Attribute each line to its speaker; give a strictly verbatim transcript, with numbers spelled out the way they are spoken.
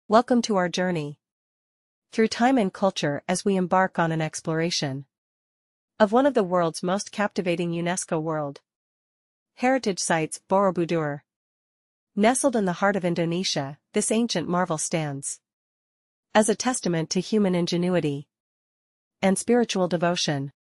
Speaker 1: Welcome to our journey through time and culture as we embark on an exploration of one of the world's most captivating UNESCO World Heritage Sites, Borobudur. Nestled in the heart of Indonesia, this ancient marvel stands as a testament to human ingenuity and spiritual devotion.